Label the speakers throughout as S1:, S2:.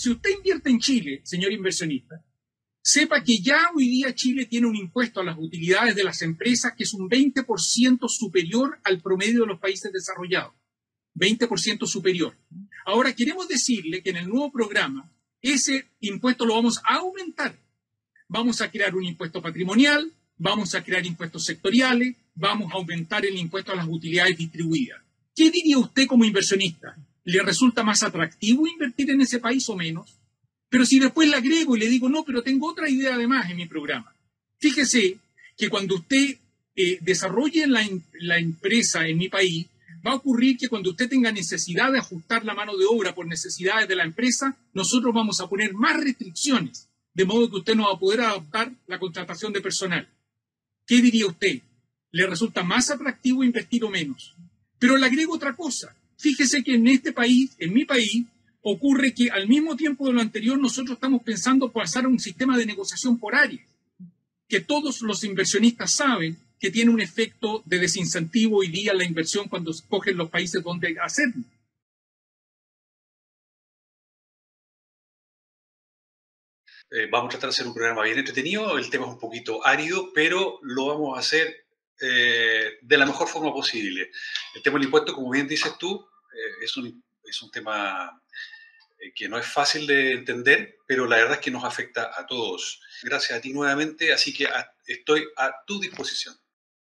S1: si usted invierte en Chile, señor inversionista, sepa que ya hoy día Chile tiene un impuesto a las utilidades de las empresas que es un 20% superior al promedio de los países desarrollados. 20% superior. Ahora, queremos decirle que en el nuevo programa ese impuesto lo vamos a aumentar. Vamos a crear un impuesto patrimonial, vamos a crear impuestos sectoriales, vamos a aumentar el impuesto a las utilidades distribuidas. ¿Qué diría usted como inversionista? ¿Le resulta más atractivo invertir en ese país o menos? Pero si después le agrego y le digo, no, pero tengo otra idea además en mi programa. Fíjese que cuando usted desarrolle la empresa en mi país, va a ocurrir que cuando usted tenga necesidad de ajustar la mano de obra por necesidades de la empresa, nosotros vamos a poner más restricciones, de modo que usted no va a poder adoptar la contratación de personal. ¿Qué diría usted? ¿Le resulta más atractivo invertir o menos? Pero le agrego otra cosa. Fíjese que en este país, en mi país, ocurre que al mismo tiempo de lo anterior nosotros estamos pensando pasar a un sistema de negociación por áreas, que todos los inversionistas saben que tiene un efecto de desincentivo hoy día en la inversión cuando escogen los países donde hacerlo.
S2: Vamos a tratar de hacer un programa bien entretenido, el tema es un poquito árido, pero lo vamos a hacer de la mejor forma posible. El tema del impuesto, como bien dices tú, es un tema que no es fácil de entender, pero la verdad es que nos afecta a todos. Gracias a ti nuevamente, así que estoy a tu disposición.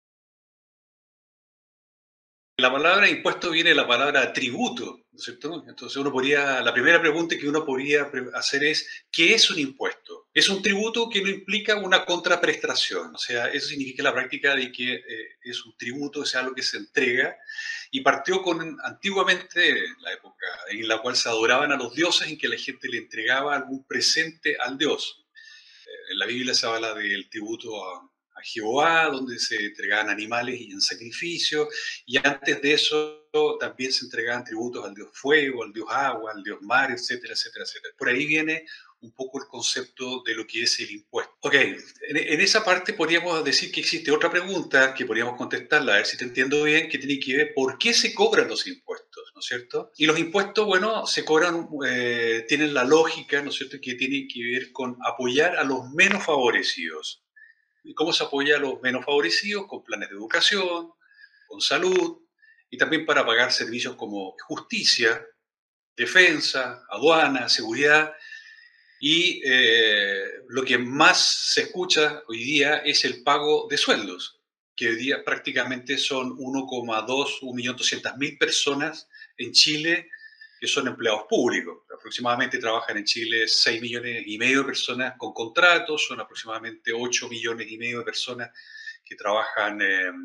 S2: La palabra impuesto viene de la palabra tributo, ¿no es cierto? Entonces la primera pregunta que uno podría hacer es, ¿qué es un impuesto? Es un tributo que no implica una contraprestación, o sea, eso significa la práctica de que es un tributo, o sea, algo que se entrega, y partió antiguamente, la época en la cual se adoraban a los dioses, en que la gente le entregaba algún presente al dios. En la Biblia se habla del tributo a Jehová, donde se entregaban animales y en sacrificio, y antes de eso también se entregaban tributos al dios fuego, al dios agua, al dios mar, etcétera, etcétera, etcétera. Por ahí viene un poco el concepto de lo que es el impuesto. Ok, en esa parte podríamos decir que existe otra pregunta que podríamos contestarla, a ver si te entiendo bien, que tiene que ver por qué se cobran los impuestos, ¿no es cierto? Y los impuestos, bueno, se cobran, tienen la lógica, ¿no es cierto?, que tienen que ver con apoyar a los menos favorecidos. ¿Y cómo se apoya a los menos favorecidos? Con planes de educación, con salud, y también para pagar servicios como justicia, defensa, aduana, seguridad. Y lo que más se escucha hoy día es el pago de sueldos, que hoy día prácticamente son 1.200.000 personas en Chile que son empleados públicos. Aproximadamente trabajan en Chile 6,5 millones de personas con contratos, son aproximadamente 8,5 millones de personas que trabajan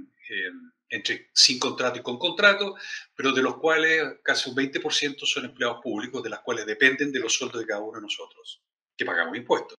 S2: sin contrato y con contrato, pero de los cuales casi un 20% son empleados públicos, de las cuales dependen de los sueldos de cada uno de nosotros, que pagamos impuestos.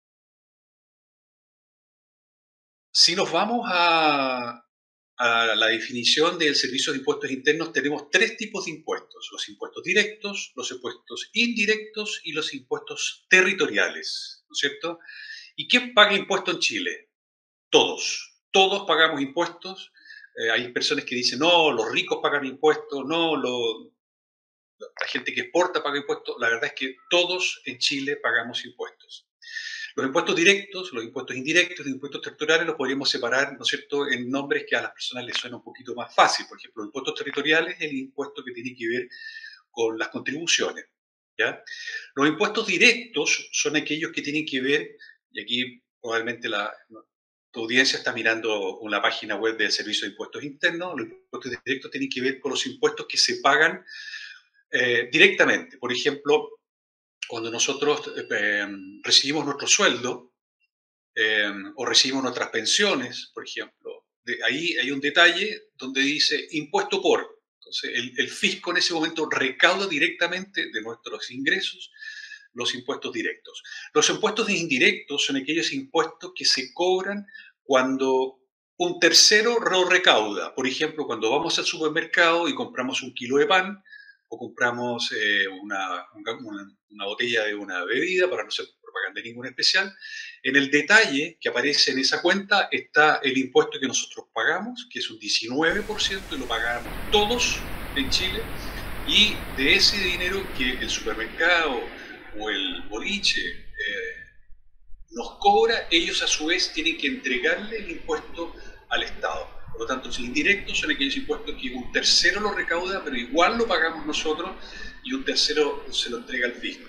S2: Si nos vamos a la definición del Servicio de Impuestos Internos, tenemos 3 tipos de impuestos: los impuestos directos, los impuestos indirectos y los impuestos territoriales, ¿no es cierto? ¿Y quién paga impuestos en Chile? Todos pagamos impuestos. Hay personas que dicen, no, los ricos pagan impuestos, no, la gente que exporta paga impuestos. La verdad es que todos en Chile pagamos impuestos. Los impuestos directos, los impuestos indirectos, los impuestos territoriales los podríamos separar, ¿no es cierto?, en nombres que a las personas les suena un poquito más fácil. Por ejemplo, los impuestos territoriales es el impuesto que tiene que ver con las contribuciones, ¿ya? Los impuestos directos son aquellos que tienen que ver, y aquí probablemente tu audiencia está mirando una página web del Servicio de Impuestos Internos. Los impuestos directos tienen que ver con los impuestos que se pagan directamente. Por ejemplo, cuando nosotros recibimos nuestro sueldo o recibimos nuestras pensiones, por ejemplo, ahí hay un detalle donde dice impuesto por. Entonces, el fisco en ese momento recauda directamente de nuestros ingresos los impuestos directos. Los impuestos indirectos son aquellos impuestos que se cobran cuando un tercero lo recauda. Por ejemplo, cuando vamos al supermercado y compramos un kilo de pan, o compramos una botella de una bebida, para no ser propaganda ninguna especial, en el detalle que aparece en esa cuenta está el impuesto que nosotros pagamos, que es un 19%, y lo pagamos todos en Chile, y de ese dinero que el supermercado o el boliche nos cobra, ellos a su vez tienen que entregarle el impuesto al Estado. Por lo tanto, los indirectos son aquellos impuestos que un tercero lo recauda, pero igual lo pagamos nosotros y un tercero se lo entrega al fisco.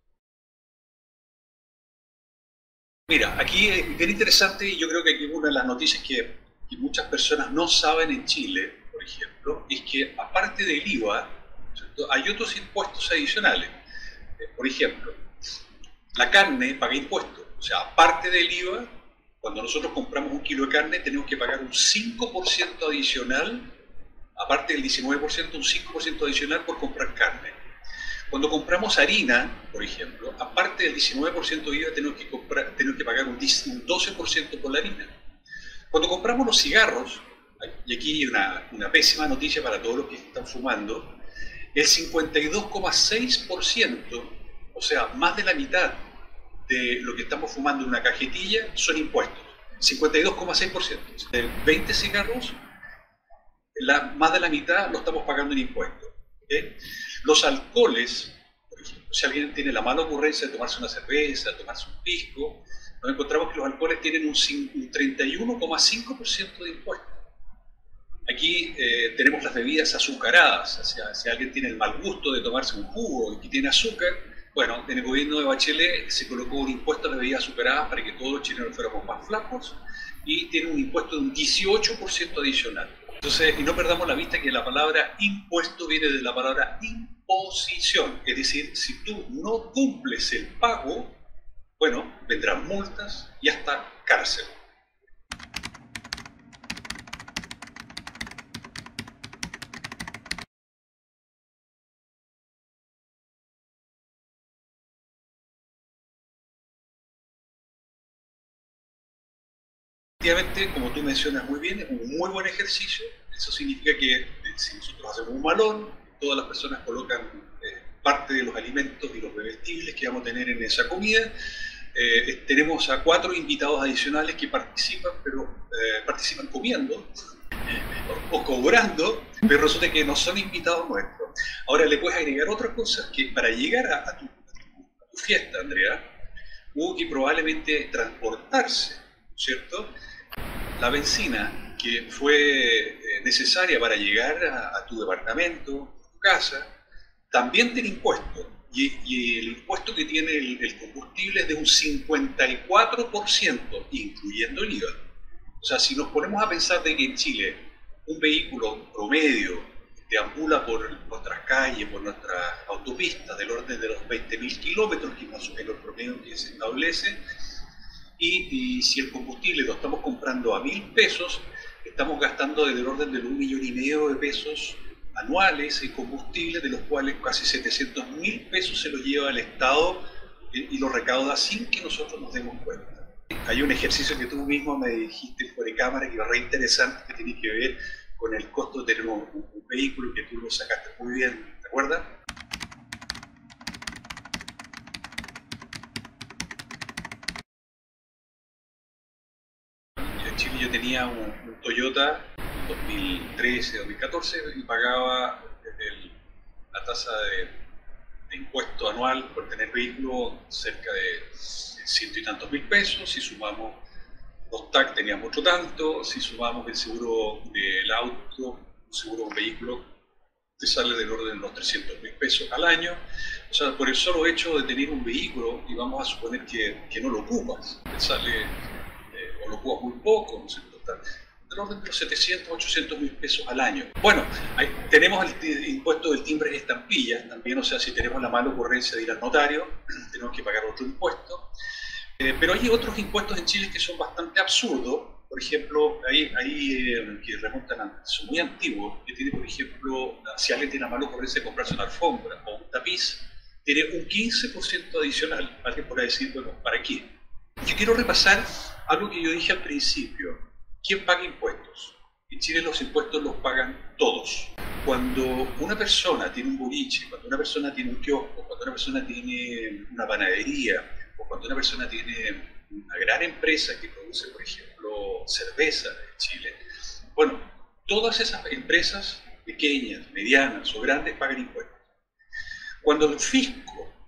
S2: Mira, aquí es bien interesante y yo creo que aquí una de las noticias que muchas personas no saben en Chile, por ejemplo, es que aparte del IVA, ¿cierto?, hay otros impuestos adicionales. Por ejemplo, la carne paga impuestos. O sea, aparte del IVA, cuando nosotros compramos un kilo de carne tenemos que pagar un 5% adicional, aparte del 19%, un 5% adicional por comprar carne. Cuando compramos harina, por ejemplo, aparte del 19% de IVA tenemos que pagar un 12% por la harina. Cuando compramos los cigarros, y aquí hay una pésima noticia para todos los que están fumando, el 52,6%, o sea, más de la mitad de lo que estamos fumando en una cajetilla son impuestos. 52,6%. De 20 cigarros, más de la mitad lo estamos pagando en impuestos. ¿Okay? Los alcoholes, por ejemplo, si alguien tiene la mala ocurrencia de tomarse una cerveza, de tomarse un pisco, nos encontramos que los alcoholes tienen un 31,5% de impuestos. Aquí tenemos las bebidas azucaradas, o sea, si alguien tiene el mal gusto de tomarse un jugo y que tiene azúcar, bueno, en el gobierno de Bachelet se colocó un impuesto a las bebidas azucaradas para que todos los chilenos fuéramos más flacos y tiene un impuesto de un 18% adicional. Entonces, y no perdamos la vista que la palabra impuesto viene de la palabra imposición, es decir, si tú no cumples el pago, bueno, vendrán multas y hasta cárcel. Efectivamente, como tú mencionas muy bien, es un muy buen ejercicio. Eso significa que si nosotros hacemos un malón, todas las personas colocan parte de los alimentos y los bebestibles que vamos a tener en esa comida. Tenemos a 4 invitados adicionales que participan, pero participan comiendo o cobrando, pero resulta que no son invitados nuestros. Ahora le puedes agregar otras cosas, que para llegar a tu fiesta, Andrea, hubo que probablemente transportarse, ¿cierto?, la benzina que fue necesaria para llegar a tu departamento, a tu casa, también tiene impuesto. Y el impuesto que tiene el combustible es de un 54%, incluyendo el IVA. O sea, si nos ponemos a pensar de que en Chile un vehículo promedio deambula por nuestras calles, por nuestras autopistas, del orden de los 20.000 kilómetros, que es más o menos el promedio que se establece, y si el combustible lo estamos comprando a 1.000 pesos, estamos gastando del orden de 1,5 millones de pesos anuales en combustible, de los cuales casi 700.000 pesos se los lleva el Estado y lo recauda sin que nosotros nos demos cuenta. Hay un ejercicio que tú mismo me dijiste fuera de cámara que es re interesante, que tiene que ver con el costo de tener un vehículo, que tú lo sacaste muy bien, ¿te acuerdas? En Chile yo tenía un Toyota 2013-2014 y pagaba la tasa de impuesto anual por tener vehículo cerca de 100 y tantos mil pesos. Si sumamos los TAC teníamos otro tanto, si sumamos el seguro del auto, un seguro de un vehículo, te sale del orden de los 300.000 pesos al año. O sea, por el solo hecho de tener un vehículo, y vamos a suponer que no lo ocupas, te sale, o lo ocupas muy poco, no sé, total, del orden de los 700, 800.000 pesos al año. Bueno, tenemos el impuesto del timbre y estampillas también, o sea, si tenemos la mala ocurrencia de ir al notario, tenemos que pagar otro impuesto. Pero hay otros impuestos en Chile que son bastante absurdos. Por ejemplo, hay que remontan son muy antiguos, que tiene, por ejemplo, si alguien tiene la mala ocurrencia de comprarse una alfombra o un tapiz, tiene un 15% adicional. Alguien podrá decir, bueno, ¿para qué? Yo quiero repasar algo que yo dije al principio. ¿Quién paga impuestos? En Chile los impuestos los pagan todos. Cuando una persona tiene un boliche, cuando una persona tiene un kiosco, cuando una persona tiene una panadería, o cuando una persona tiene una gran empresa que produce, por ejemplo, cerveza en Chile, bueno, todas esas empresas, pequeñas, medianas o grandes, pagan impuestos. Cuando el fisco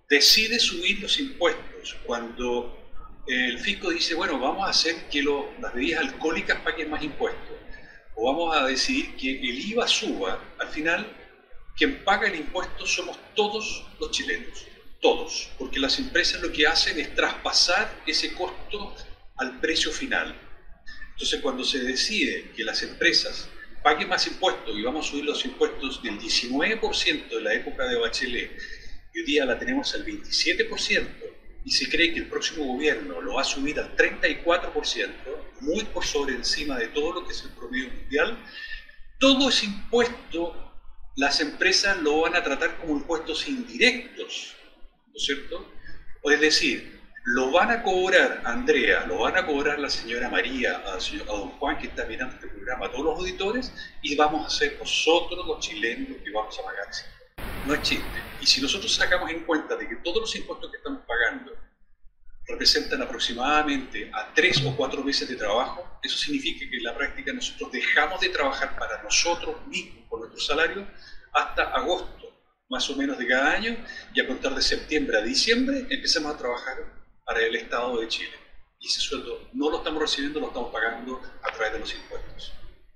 S2: decide subir los impuestos, cuando el fisco dice, bueno, vamos a hacer que las bebidas alcohólicas paguen más impuestos, o vamos a decidir que el IVA suba, al final quien paga el impuesto somos todos los chilenos, todos, porque las empresas lo que hacen es traspasar ese costo al precio final. Entonces, cuando se decide que las empresas paguen más impuestos y vamos a subir los impuestos del 19% de la época de Bachelet, y hoy día la tenemos al 27%, y se cree que el próximo gobierno lo va a subir al 34%, muy por sobre encima de todo lo que es el promedio mundial, todo ese impuesto las empresas lo van a tratar como impuestos indirectos, ¿no es cierto? O es decir, lo van a cobrar Andrea, lo van a cobrar la señora María, a don Juan que está mirando este programa, a todos los auditores, y vamos a ser nosotros los chilenos los que vamos a pagar ese impuesto. No es chiste. Y si nosotros sacamos en cuenta de que todos los impuestos que estamos pagando representan aproximadamente a 3 o 4 meses de trabajo, eso significa que en la práctica nosotros dejamos de trabajar para nosotros mismos por nuestro salario hasta agosto, más o menos de cada año, y a contar de septiembre a diciembre empezamos a trabajar para el Estado de Chile. Y ese sueldo no lo estamos recibiendo, lo estamos pagando a través de los impuestos.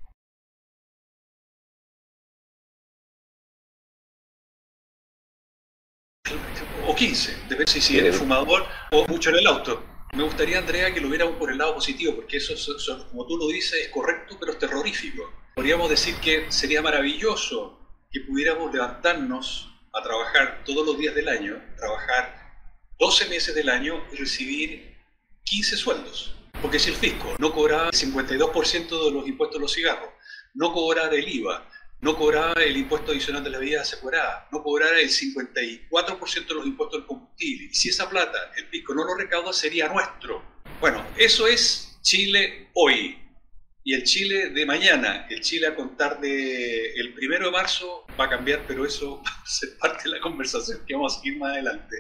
S2: O 15, depende si eres fumador o mucho en el auto. Me gustaría, Andrea, que lo viéramos por el lado positivo, porque eso, como tú lo dices, es correcto, pero es terrorífico. Podríamos decir que sería maravilloso que pudiéramos levantarnos a trabajar todos los días del año, trabajar 12 meses del año y recibir 15 sueldos. Porque si el fisco no cobraba el 52% de los impuestos de los cigarros, no cobrara el IVA, no cobraba el impuesto adicional de la bebida asegurada, no cobrara el 54% de los impuestos del combustible, y si esa plata el fisco no lo recauda, sería nuestro. Bueno, eso es Chile hoy. Y el Chile de mañana, el Chile a contar del 1 de marzo, va a cambiar, pero eso va a ser parte de la conversación que vamos a seguir más adelante.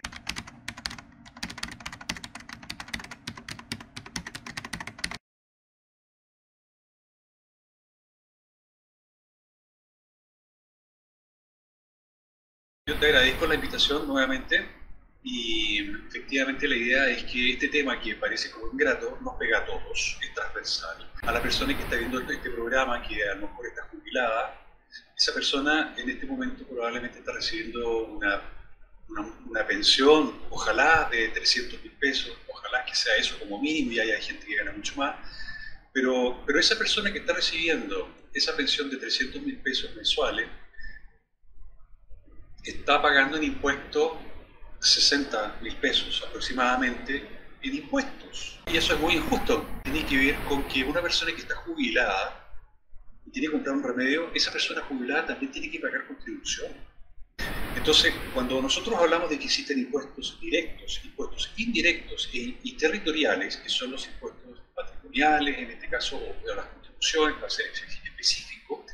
S2: Yo te agradezco la invitación nuevamente y efectivamente la idea es que este tema que parece como ingrato nos pega a todos, es transversal. A la persona que está viendo este programa, que a lo mejor está jubilada, esa persona en este momento probablemente está recibiendo una pensión, ojalá de 300.000 pesos, ojalá que sea eso como mínimo, y haya gente que gana mucho más, pero esa persona que está recibiendo esa pensión de 300.000 pesos mensuales, está pagando en impuestos 60.000 pesos aproximadamente en impuestos. Y eso es muy injusto. Tiene que ver con que una persona que está jubilada y tiene que comprar un remedio, esa persona jubilada también tiene que pagar contribución. Entonces, cuando nosotros hablamos de que existen impuestos directos, impuestos indirectos y territoriales, que son los impuestos patrimoniales, en este caso, o las contribuciones, para ser específico,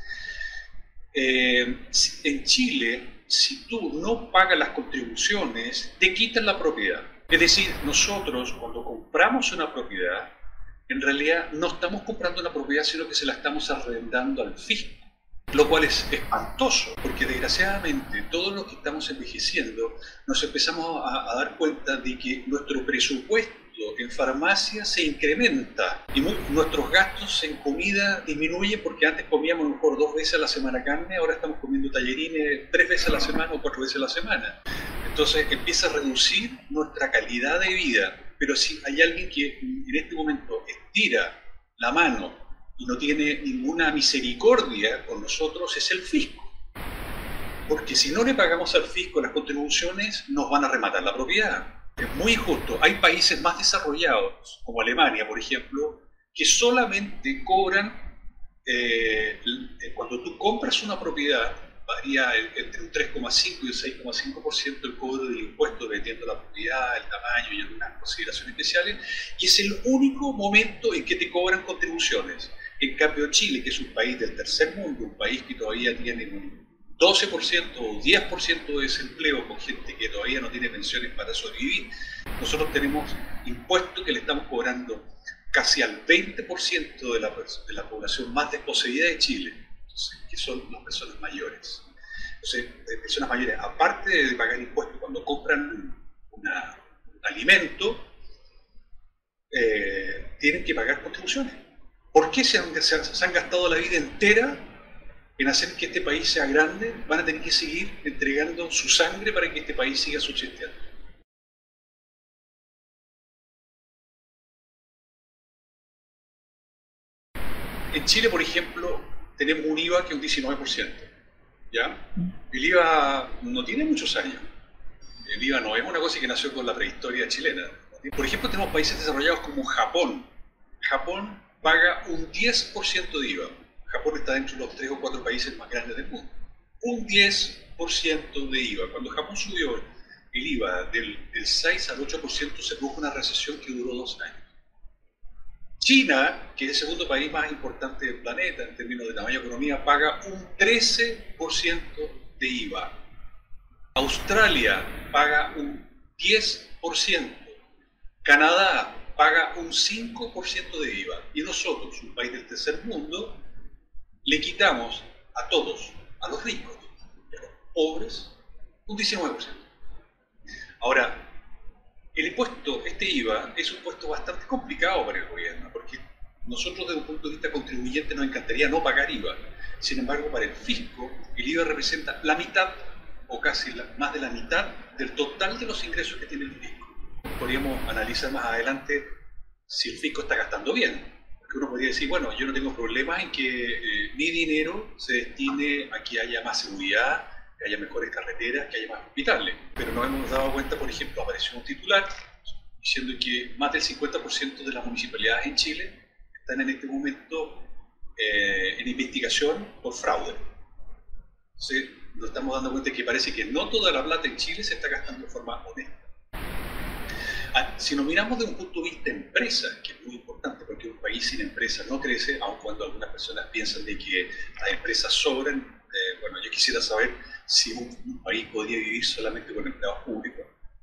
S2: en Chile, si tú no pagas las contribuciones, te quitan la propiedad. Es decir, nosotros cuando compramos una propiedad, en realidad no estamos comprando una propiedad, sino que se la estamos arrendando al fisco. Lo cual es espantoso, porque desgraciadamente todos los que estamos envejeciendo nos empezamos a dar cuenta de que nuestro presupuesto en farmacia se incrementa y nuestros gastos en comida disminuyen, porque antes comíamos a lo mejor 2 veces a la semana carne, ahora estamos comiendo tallarines 3 veces a la semana o 4 veces a la semana. Entonces empieza a reducir nuestra calidad de vida, pero si hay alguien que en este momento estira la mano y no tiene ninguna misericordia con nosotros, es el fisco. Porque si no le pagamos al fisco las contribuciones, nos van a rematar la propiedad. Es muy injusto. Hay países más desarrollados, como Alemania, por ejemplo, que solamente cobran, cuando tú compras una propiedad, varía entre un 3,5 y un 6,5% el cobro del impuesto, dependiendo de la propiedad, el tamaño y algunas consideraciones especiales, y es el único momento en que te cobran contribuciones. En cambio, Chile, que es un país del tercer mundo, un país que todavía tiene un 12% o 10% de desempleo con gente que todavía no tiene pensiones para sobrevivir, nosotros tenemos impuestos que le estamos cobrando casi al 20% de la población más desposeída de Chile, entonces, que son las personas mayores. Entonces, personas mayores, aparte de pagar impuestos cuando compran alimento, tienen que pagar contribuciones. ¿Por qué se han gastado la vida entera en hacer que este país sea grande? Van a tener que seguir entregando su sangre para que este país siga subsistiendo. En Chile, por ejemplo, tenemos un IVA que es un 19%. ¿Ya? El IVA no tiene muchos años. El IVA no es una cosa que nació con la prehistoria chilena. Por ejemplo, tenemos países desarrollados como Japón. Japón paga un 10% de IVA. Japón está dentro de los 3 o 4 países más grandes del mundo. Un 10% de IVA. Cuando Japón subió el IVA del 6 al 8%, se produjo una recesión que duró 2 años. China, que es el segundo país más importante del planeta en términos de tamaño de economía, paga un 13% de IVA. Australia paga un 10%. Canadá paga un 5% de IVA. Y nosotros, un país del tercer mundo, le quitamos a todos, a los ricos y a los pobres, un 19%. Ahora, el impuesto, este IVA, es un impuesto bastante complicado para el gobierno, porque nosotros desde un punto de vista contribuyente nos encantaría no pagar IVA. Sin embargo, para el fisco, el IVA representa la mitad, o casi más de la mitad, del total de los ingresos que tiene el fisco. Podríamos analizar más adelante si el fisco está gastando bien. Porque uno podría decir, bueno, yo no tengo problemas en que mi dinero se destine a que haya más seguridad, que haya mejores carreteras, que haya más hospitales. Pero nos hemos dado cuenta, por ejemplo, apareció un titular diciendo que más del 50% de las municipalidades en Chile están en este momento en investigación por fraude. Entonces, nos estamos dando cuenta que parece que no toda la plata en Chile se está gastando de forma honesta. Si nos miramos de un punto de vista empresa, que es muy importante, porque un país sin empresas no crece, aun cuando algunas personas piensan de que las empresas sobran. Bueno, yo quisiera saber si un país podría vivir solamente con empleados públicos.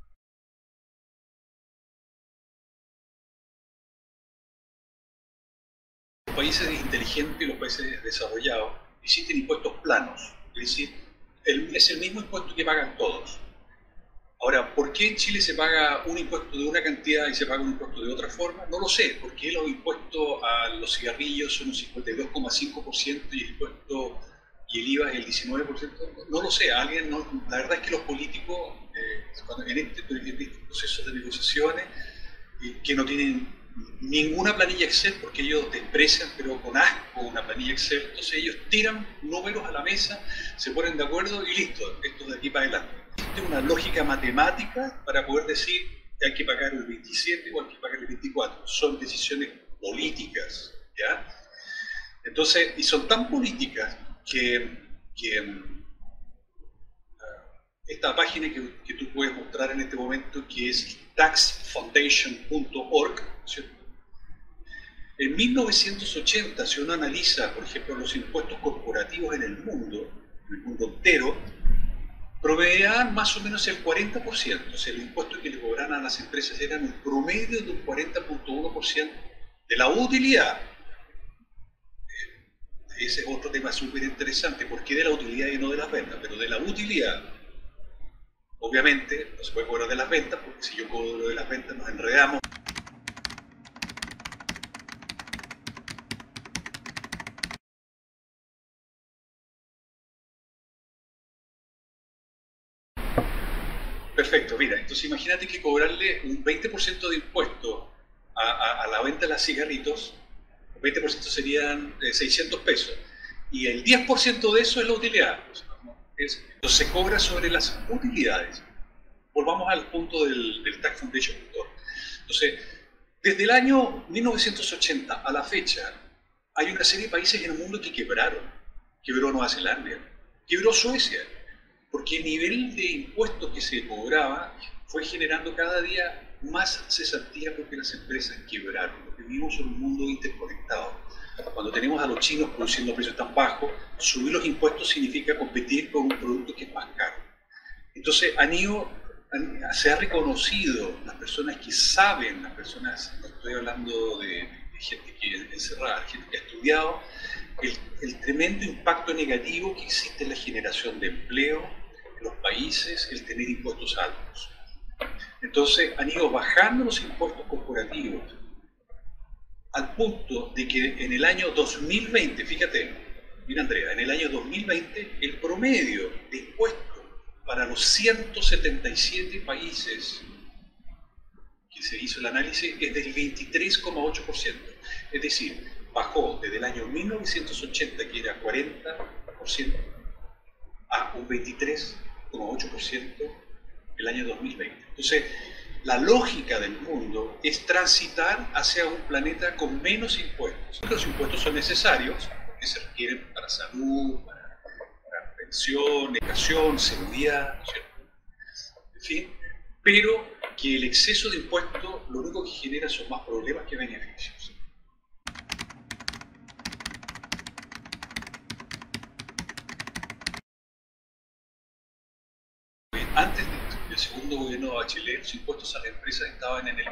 S2: Los países inteligentes y los países desarrollados existen impuestos planos, es decir, es el mismo impuesto que pagan todos. Ahora, ¿por qué en Chile se paga un impuesto de una cantidad y se paga un impuesto de otra forma? No lo sé. ¿Por qué los impuestos a los cigarrillos son un 52,5% y el impuesto y el IVA es el 19%? No lo sé. La verdad es que los políticos, en este proceso de negociaciones, que no tienen ninguna planilla Excel, porque ellos desprecian, pero con asco, una planilla Excel, entonces ellos tiran números a la mesa, se ponen de acuerdo y listo, esto de aquí para adelante. Existe una lógica matemática para poder decir que hay que pagar el 27 o hay que pagar el 24. Son decisiones políticas, ¿ya? Entonces, y son tan políticas que esta página que tú puedes mostrar en este momento, que es taxfoundation.org, ¿cierto? En 1980, si uno analiza, por ejemplo, los impuestos corporativos en el mundo entero, proveían más o menos el 40%, o sea, el impuesto que le cobraban a las empresas era un promedio de un 40,1% de la utilidad. Ese es otro tema súper interesante, ¿por qué de la utilidad y no de las ventas? Pero de la utilidad, obviamente, no se puede cobrar de las ventas, porque si yo cobro de las ventas nos enredamos. Perfecto, mira, entonces imagínate que cobrarle un 20% de impuesto a la venta de los cigarritos, el 20% serían 600 pesos, y el 10% de eso es la utilidad. Entonces se cobra sobre las utilidades. Volvamos al punto del Tax Foundation. Entonces, desde el año 1980 a la fecha, hay una serie de países en el mundo que quebraron. Quebró Nueva Zelanda, quebró Suecia, porque el nivel de impuestos que se cobraba fue generando cada día más cesantía porque las empresas quebraron, porque vivimos en un mundo interconectado. Cuando tenemos a los chinos produciendo precios tan bajos, subir los impuestos significa competir con un producto que es más caro. Entonces, se ha reconocido, las personas que saben, las personas, no estoy hablando de gente que es encerrada, gente que ha estudiado, el tremendo impacto negativo que existe en la generación de empleo en los países, el tener impuestos altos. Entonces han ido bajando los impuestos corporativos al punto de que en el año 2020, fíjate, mira Andrea, en el año 2020 el promedio de impuestos para los 177 países que se hizo el análisis es del 23,8%. Es decir, bajó desde el año 1980, que era 40%, a un 23,8% el año 2020. Entonces, la lógica del mundo es transitar hacia un planeta con menos impuestos. Los impuestos son necesarios, porque se requieren para salud, para pensión, educación, seguridad, ¿cierto? En fin, pero que el exceso de impuestos lo único que genera son más problemas que beneficios. Antes del segundo gobierno de Bachelet, los impuestos a las empresas estaban en el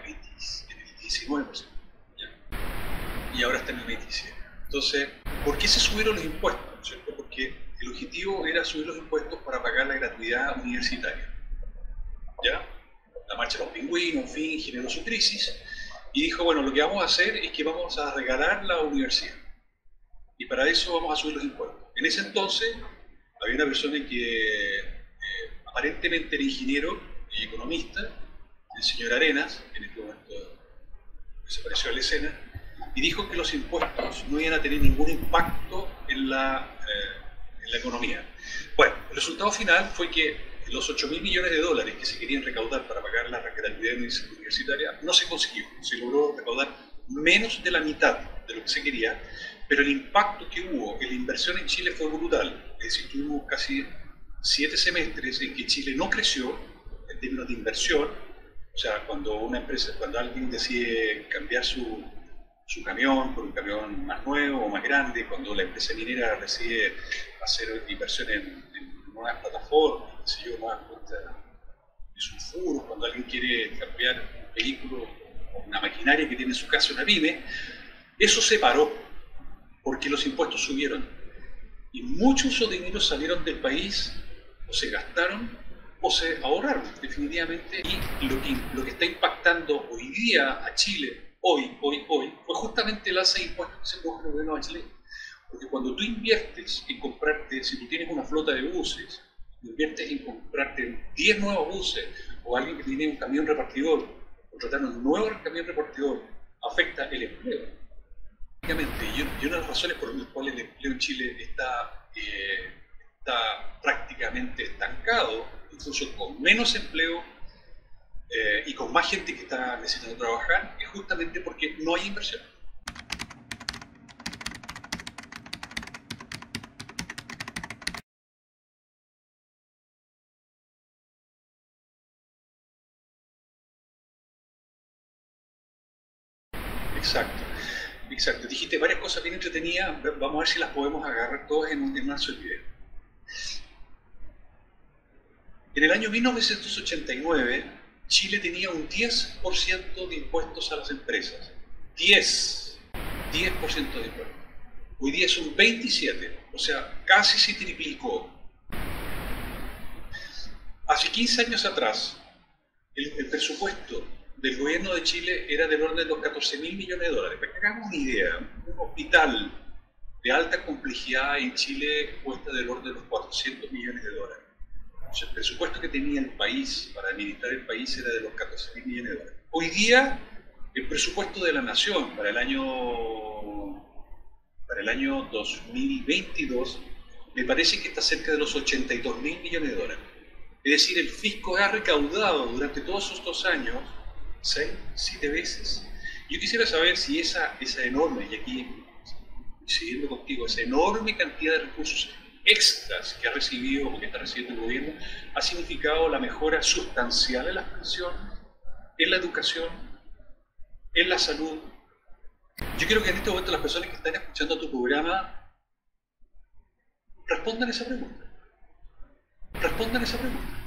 S2: 19%, ¿ya? Y ahora están en el 27%. Entonces, ¿por qué se subieron los impuestos? ¿Cierto? Porque el objetivo era subir los impuestos para pagar la gratuidad universitaria, ¿ya? La marcha de los pingüinos, en fin, generó su crisis y dijo, bueno, lo que vamos a hacer es que vamos a regalar la universidad y para eso vamos a subir los impuestos. En ese entonces había una persona que aparentemente era ingeniero y economista, el señor Arenas, que en este momento desapareció de la escena, y dijo que los impuestos no iban a tener ningún impacto en la economía. Bueno, el resultado final fue que los 8.000 millones de dólares que se querían recaudar para pagar la gratuidad universitaria no se consiguió. Se logró recaudar menos de la mitad de lo que se quería, pero el impacto que hubo en la inversión en Chile fue brutal. Es decir, tuvimos casi 7 semestres en que Chile no creció en términos de inversión. O sea, cuando una empresa, cuando alguien decide cambiar su camión por un camión más nuevo o más grande, cuando la empresa minera decide hacer inversión en nuevas plataformas, qué sé yo, nuevas fuentes de sulfuros, cuando alguien quiere cambiar un vehículo o una maquinaria que tiene en su casa una pyme, eso se paró porque los impuestos subieron y muchos de esos dineros salieron del país o se gastaron o se ahorraron definitivamente, y lo que está impactando hoy día a Chile, hoy, fue justamente el alza de impuestos que se produjo en el gobierno de Chile. Porque cuando tú inviertes en comprarte, si tú tienes una flota de buses, inviertes en comprarte 10 nuevos buses, o alguien que tiene un camión repartidor, contratar un nuevo camión repartidor, afecta el empleo. Y una de las razones por las cuales el empleo en Chile está prácticamente estancado, incluso con menos empleo y con más gente que está necesitando trabajar, es justamente porque no hay inversión. Exacto. Dijiste varias cosas bien entretenidas, vamos a ver si las podemos agarrar todas en una sola idea. En el año 1989, Chile tenía un 10% de impuestos a las empresas. 10% de impuestos. Hoy día es un 27%, o sea, casi se triplicó. Hace 15 años atrás, el presupuesto del gobierno de Chile era del orden de los 14.000 millones de dólares. Para que hagamos una idea, un hospital de alta complejidad en Chile cuesta del orden de los 400 millones de dólares. O sea, el presupuesto que tenía el país para administrar el país era de los 14.000 millones de dólares. Hoy día, el presupuesto de la nación para el año 2022 me parece que está cerca de los 82.000 millones de dólares. Es decir, el fisco ha recaudado durante todos estos años 6, 7 veces. Yo quisiera saber si esa enorme, y aquí siguiendo contigo, esa enorme cantidad de recursos extras que ha recibido o que está recibiendo el gobierno ha significado la mejora sustancial en las pensiones, en la educación, en la salud. Yo quiero que en este momento las personas que están escuchando tu programa respondan esa pregunta. Respondan esa pregunta.